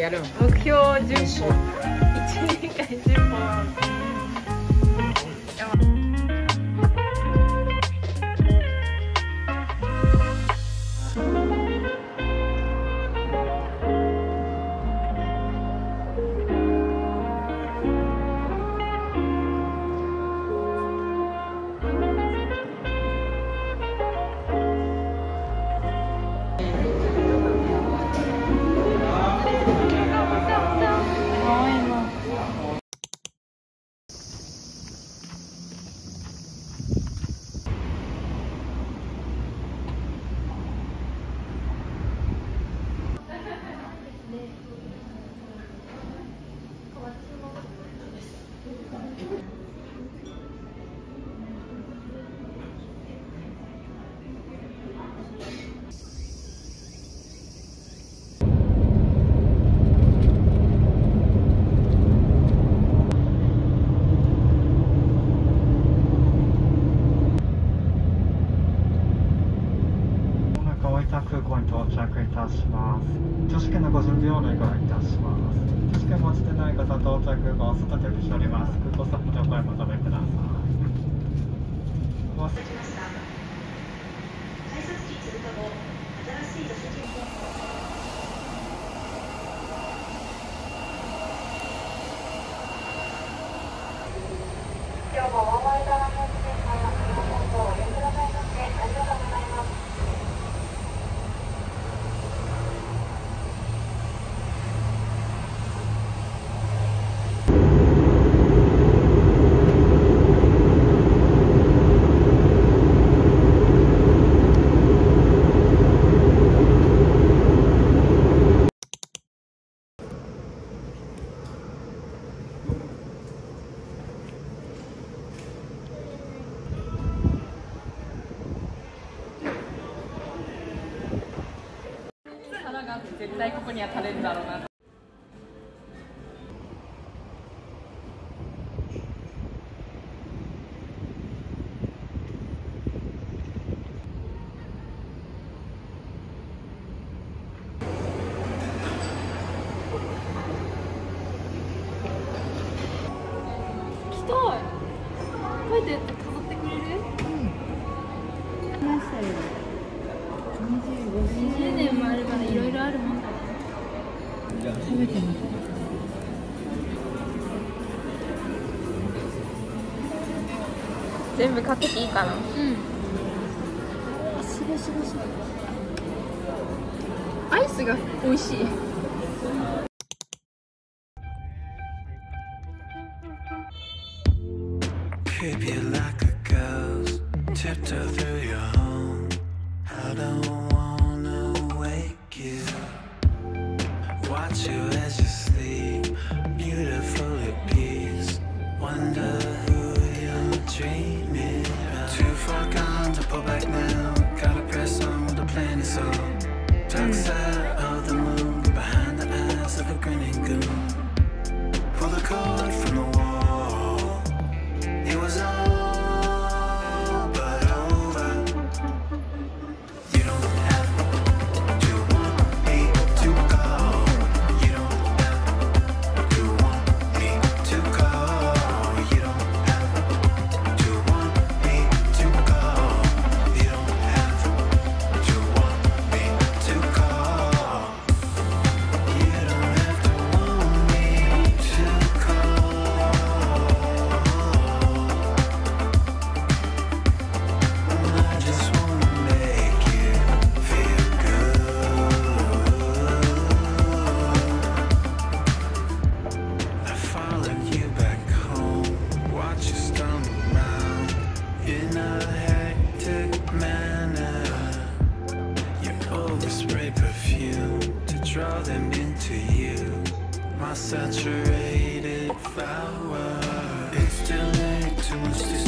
やるん？ 目標10歩。1年間10歩。 空港に到着いたします。挙手券のご準備をお願いいたします。挙手券持ちでない方、到着後、外でしております。空港スタッフのお声を求めください。 改札機通過後、新しい座席に今日も大前川の運転から日本放送をお寄せくださいましてありがとうございます。 絶対ここには垂れるだろうな。来たい。書いて飾ってくれる？ 来ましたよ。 20年もあるからいろいろあるもんだね。 食べてます。 全部かけていいかな。うん。 すごいすごいすごい。 アイスが美味しい。 Creep you like a ghost, tiptoe through your home. I don't wanna wake you. Watch you as you sleep, beautiful at peace. Wonder who you're dreaming of. Too far gone to pull back now. Gotta press on with the plan is on. Dark side of the moon, behind the eyes of a grinning goon. Pull the cord from the wall. It was all but over. You don't have to want me to go. You don't have to want me to go. You don't have to want me to go. You don't have to want me to go. You don't have to want me to go. I just wanna make you feel good. I followed you back home, watch you stumble around in a hectic manner. You overspray perfume to draw them into you. My saturated flower. It's too late, too much to